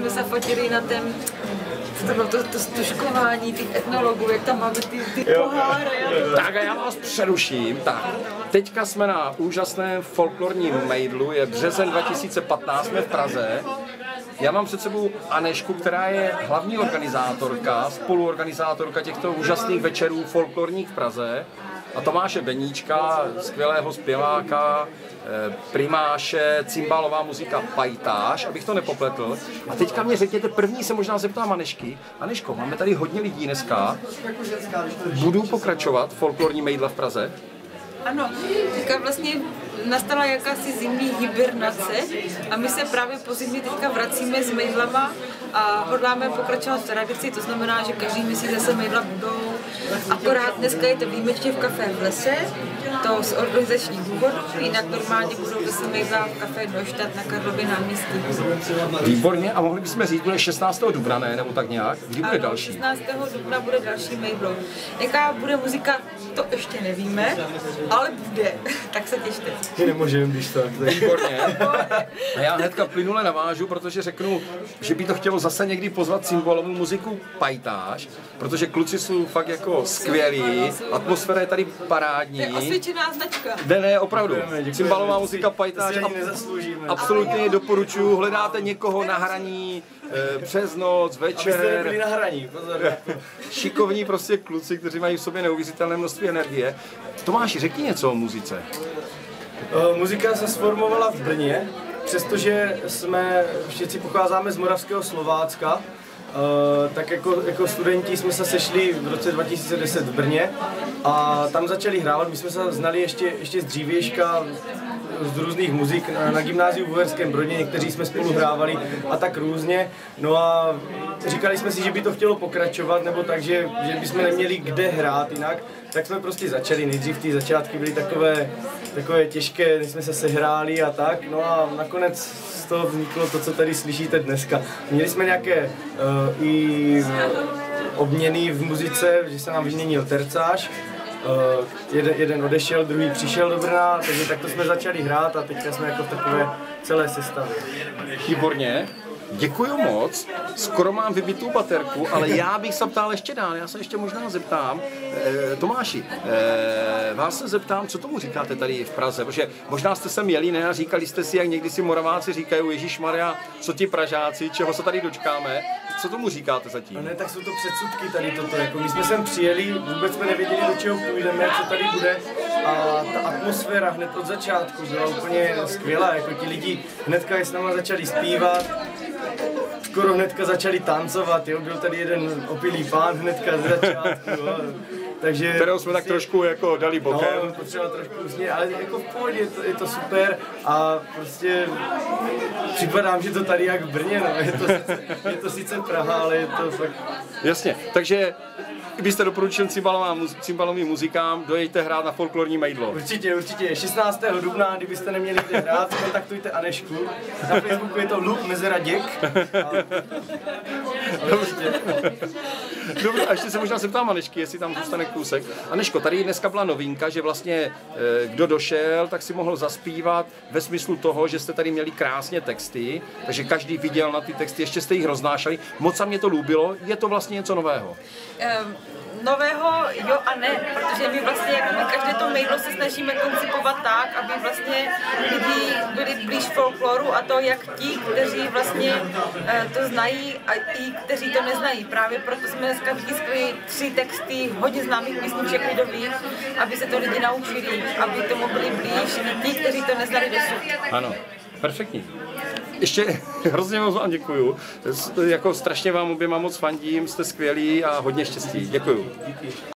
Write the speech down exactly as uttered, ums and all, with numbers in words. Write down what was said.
jsme se fotili na ten to bylo to, to stužkování těch etnologů, jak tam máme ty, ty poháry. Tak a já vás přeruším. Tak, teďka jsme na úžasném folklorním mejdlu, je březen dva tisíce patnáct, jsme v Praze. Já mám před sebou Anežku, která je hlavní organizátorka, spoluorganizátorka těchto úžasných večerů folklorních v Praze. A Tomáše Beníčka, skvělého zpěváka, primáše, cymbálová muzika Pajtáš, abych to nepopletl. A teďka mě řekněte, první se možná zeptám Anežky. Anežko, máme tady hodně lidí dneska. Budou pokračovat folklorní mejdla v Praze? Ano, teďka vlastně nastala jakási zimní hibernace a my se právě po zimě teďka vracíme s mejdlama a hodláme pokračovat v tradici, to znamená, že každý měsíc zase mejdla budou. Akorát dneska je to výjimečně v kafé v lese, to z organizačních důvodů, jinak normálně budou zase mejdla v kafé Neustadt na Karlově náměstí. Výborně, a mohli bychom říct, bude šestnáctého dubna, ne? Nebo tak nějak? Kdy bude ano, další? šestnáctého dubna bude další mejdlo. Jaká bude muzika, to ještě nevíme, ale bude, tak se těšte. Nemůžeme, když tak. Výborně. A já hnedka plynule navážu, protože řeknu, že by to chtělo zase někdy pozvat cymbálovou muziku Pajtáš, protože kluci jsou fakt jako skvělí, atmosféra je tady parádní. To je osvědčená značka. Ne, ne, opravdu. Cymbálová muzika Pajtáš, absolutně doporučuji, hledáte někoho na hraní, přes noc, večer. Abyste nebyli na hraní, pozor. Šikovní prostě kluci, kteří mají v sobě neuvěřitelné množství energie. Tomáši, řekni něco o muzice. Uh, muzika se sformovala v Brně, přestože jsme všichni pocházíme z Moravského Slovácka, uh, tak jako, jako studenti jsme se sešli v roce dva tisíce deset v Brně a tam začali hrát. My jsme se znali ještě, ještě z dřívějška, z různých muzik na, na gymnáziu v Uherském Brodě, někteří jsme spolu hrávali a tak různě. No a říkali jsme si, že by to chtělo pokračovat, nebo tak, že, že bychom neměli kde hrát jinak, tak jsme prostě začali. Nejdřív ty začátky byly takové, takové těžké, než jsme se sehráli a tak. No a nakonec z toho vzniklo to, co tady slyšíte dneska. Měli jsme nějaké uh, i obměny v muzice, že se nám vyměnil tercář. Uh, jeden, jeden odešel, druhý přišel do Brna, takže takto jsme začali hrát a teďka jsme jako v takové celé sestavě. Výborně. Děkuju moc, skoro mám vybitou baterku, ale já bych se ptal ještě dál, já se ještě možná zeptám, e, Tomáši, e, vás se zeptám, co tomu říkáte tady v Praze, protože možná jste sem jeli, ne, a říkali jste si, jak někdy si Moraváci říkají, Ježišmarja, co ti Pražáci, čeho se tady dočkáme, co tomu říkáte zatím? No ne, tak jsou to předsudky tady toto, jako my jsme sem přijeli, vůbec jsme nevěděli, do čeho půjdeme, co tady bude a ta atmosféra hned od začátku byla úplně skvělá, jako ti lidi hnedka s náma začali zpívat, skoro hnedka začali tancovat, jo, byl tady jeden opilý pán hnedka z začátku, jo. Takže kterého jsme tak trošku jako dali bokem. No, potřeba trošku usmět, ale jako v pohodě, je to, je to super a prostě připadám, že to tady jak v Brně, no, je to sice, je to sice Praha, ale je to fakt... Jasně, takže kdybyste doporučil cymbálovým muzikám, dojďte hrát na folklorní mejdlo. Určitě, určitě. šestnáctého dubna, kdybyste neměli kde hrát, kontaktujte Anežku. Na Facebooku je to Luk Mezera Děk. Dobře, a ještě se možná zeptám Anežky, jestli tam zůstane kousek. Anežko, tady dneska byla novinka, že vlastně kdo došel, tak si mohl zaspívat ve smyslu toho, že jste tady měli krásně texty, takže každý viděl na ty texty, ještě jste jich roznášeli. Moc se mě to líbilo, je to vlastně něco nového? Um, nového jo a ne, protože my vlastně jako každé to mejdlo se snažíme koncipovat tak, aby vlastně lidi byli blíž folkloru a to jak ti, kteří vlastně uh, to znají a i kteří to neznají. Právě proto jsme dneska vytiskli tři texty hodně známých písniček lidových, aby se to lidi naučili, aby tomu byli blíž i ti, kteří to neznali dosud. Ano, perfektní. Ještě hrozně moc vám děkuju. Jako strašně vám oběma moc fandím, jste skvělí a hodně štěstí. Děkuju.